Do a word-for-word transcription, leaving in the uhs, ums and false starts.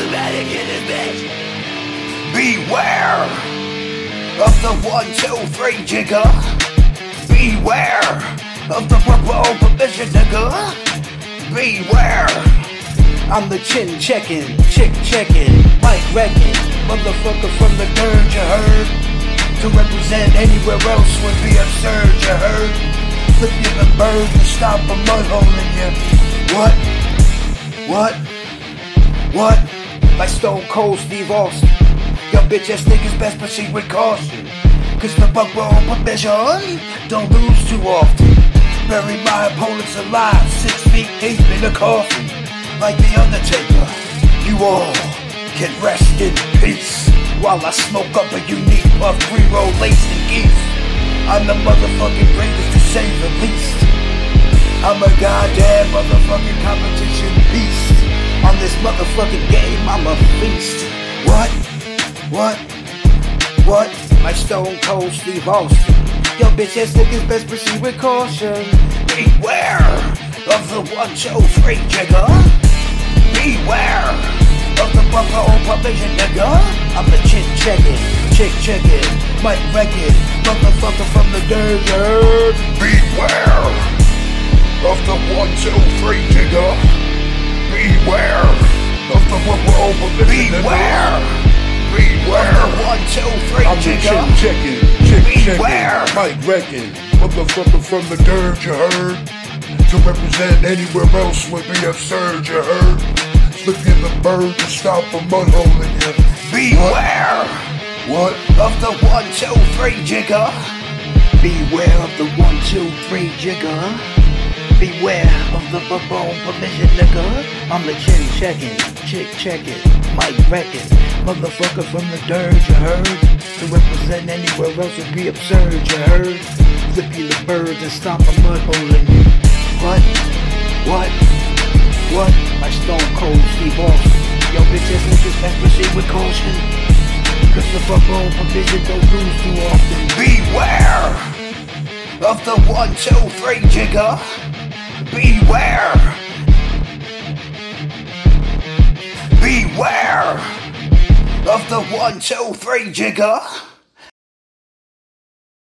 Systematic in this bitch. Beware of the one, two, three, jigger. Beware of the purple permission, nigga. Beware. I'm the chin checking, chick checking, mic wrecking, motherfucker from the dirt, you heard? To represent anywhere else would be absurd, you heard? Flip you the bird and stop a mud hole in you. What? What? What? Like Stone Cold Steve Austin. Yo bitch ass niggas best proceed with caution. Cause the buck roll permission don't lose too often. Bury my opponents alive, six feet deep in a coffin. Like the Undertaker, you all can rest in peace while I smoke up a unique puff, pre-roll laced in geese. I'm the motherfucking greatest to say the least. I'm a goddamn motherfucking competition beast. On this motherfucking game, I'm a feast. What? What? What? Like Stone Cold Steve Austin. Yo bitch ass niggas best proceed with caution. Beware of the one, two, three, jigger. Beware of the bumper on probation, nigga. I'm the chin checking, chick checking, mic wrecking, motherfucker from the dirt. Beware of the one, two, three, jigger. Beware of the bumper on probation, Beware. Beware of the one, two, three, I'm the jigger. chin checking, chick Beware. checking, mic wrecking, motherfucker from the dirt, you heard? To represent anywhere else would be absurd, you heard? Flip you the bird to stop a mud hole in you. Beware What? of the one, two, three, jigger. Beware of the one, two, three, jigger. Beware of the bone permission, nigga. I'm the chin checking, chick checking, mic wrecking, motherfucker from the dirt, you heard? To represent anywhere else would be absurd, you heard? Flip you the bird and stomp a mud hole in you. What? What? What? Like Stone Cold Steve Austin. Yo bitch ass niggas best proceed with caution. Cause the bubble provision don't lose too often. Beware of the one, two, three, jigger. Beware. Beware of the one, two, three, jigger.